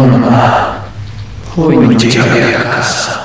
Perdón, mamá. Hoy no llegaré a casa.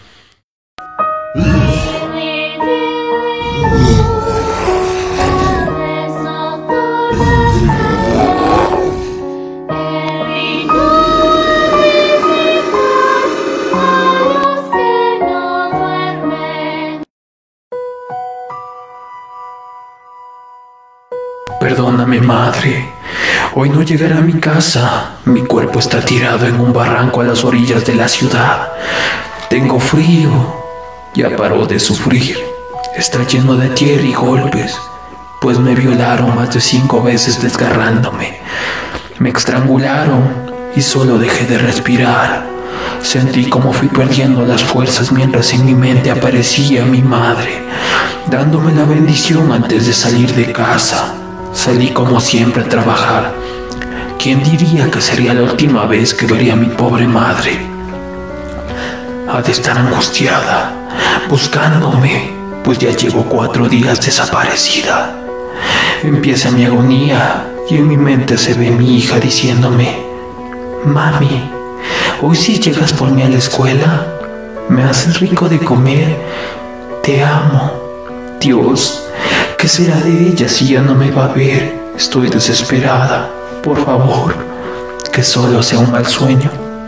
Perdóname, madre. Hoy no llegaré a mi casa. Mi cuerpo está tirado en un barranco a las orillas de la ciudad. Tengo frío. Ya paró de sufrir. Está lleno de tierra y golpes, pues me violaron más de 5 veces desgarrándome. Me estrangularon y solo dejé de respirar. Sentí como fui perdiendo las fuerzas mientras en mi mente aparecía mi madre, dándome la bendición antes de salir de casa. Salí como siempre a trabajar. ¿Quién diría que sería la última vez que vería a mi pobre madre? Ha de estar angustiada, buscándome, pues ya llevo 4 días desaparecida. Empieza mi agonía y en mi mente se ve mi hija diciéndome: mami, hoy sí llegas por mí a la escuela, me haces rico de comer, te amo. Dios, ¿qué será de ella si ya no me va a ver? Estoy desesperada. Por favor, que solo sea un mal sueño.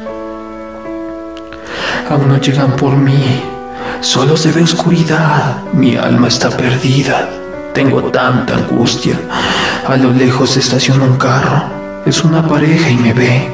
Aún no llegan por mí. Solo se ve oscuridad. Mi alma está perdida. Tengo tanta angustia. A lo lejos se estaciona un carro. Es una pareja y me ve.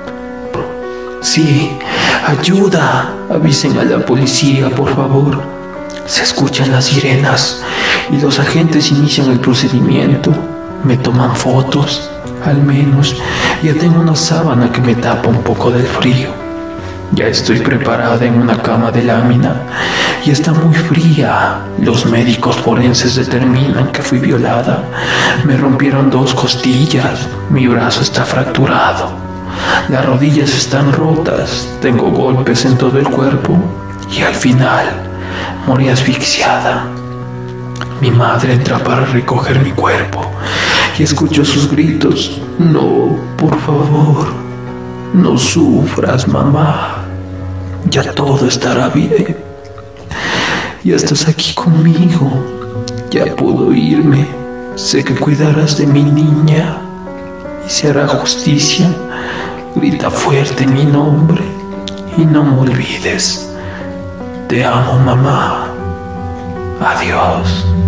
Sí, ayuda. Avisen a la policía, por favor. Se escuchan las sirenas y los agentes inician el procedimiento. Me toman fotos, al menos ya tengo una sábana que me tapa un poco del frío. Ya estoy preparada en una cama de lámina y está muy fría. Los médicos forenses determinan que fui violada. Me rompieron 2 costillas, mi brazo está fracturado, las rodillas están rotas, tengo golpes en todo el cuerpo y al final morí asfixiada. Mi madre entra para recoger mi cuerpo y escucho sus gritos: no, por favor, no sufras, mamá, ya todo estará bien. Ya estás aquí conmigo, ya puedo irme. Sé que cuidarás de mi niña y se hará justicia. Grita fuerte mi nombre y no me olvides. Te amo, mamá. Adiós.